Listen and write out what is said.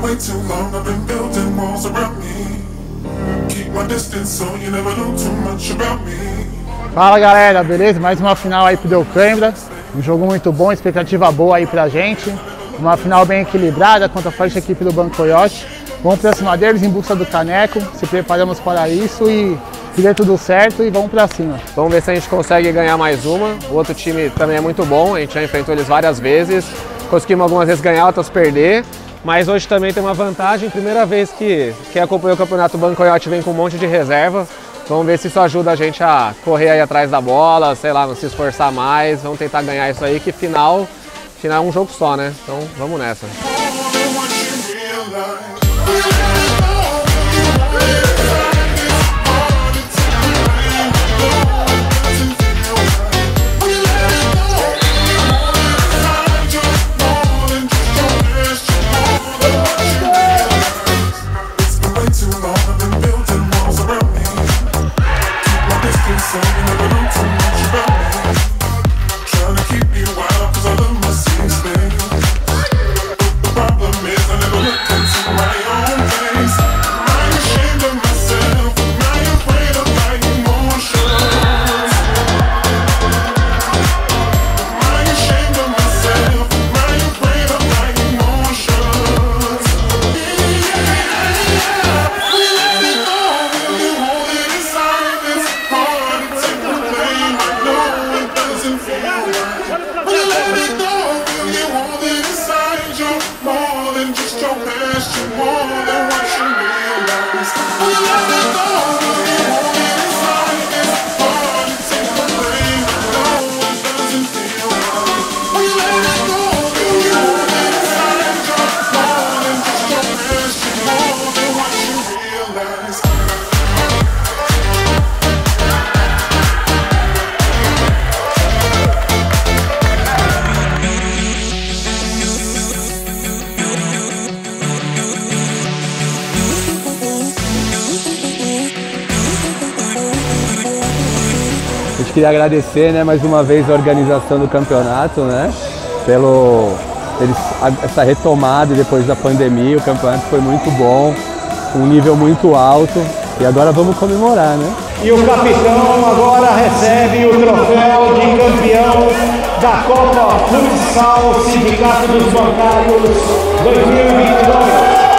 way too long, I've been building walls around me. Keep my distance so you never know too much about me. Fala galera, beleza? Mais uma final aí pro Del Cãibra. Um jogo muito bom, expectativa boa aí pra gente. Uma final bem equilibrada contra a forte equipe do Banco Coyote. Vamos pra cima deles em busca do caneco, se preparamos para isso e dê tudo certo e vamos pra cima. Vamos ver se a gente consegue ganhar mais uma. O outro time também é muito bom, a gente já enfrentou eles várias vezes. Conseguimos algumas vezes ganhar, outras perder. Mas hoje também tem uma vantagem, primeira vez que quem acompanhou o campeonato, o Banco Coyote vem com um monte de reserva. Vamos ver se isso ajuda a gente a correr aí atrás da bola, sei lá, não se esforçar mais. Vamos tentar ganhar isso aí, que final é um jogo só, né? Então vamos nessa. A gente queria agradecer, né, mais uma vez a organização do campeonato, né, essa retomada depois da pandemia. O campeonato foi muito bom, um nível muito alto e agora vamos comemorar, né? E o capitão agora recebe o troféu de campeão da Copa Futsal Sindicato dos Bancários 2022.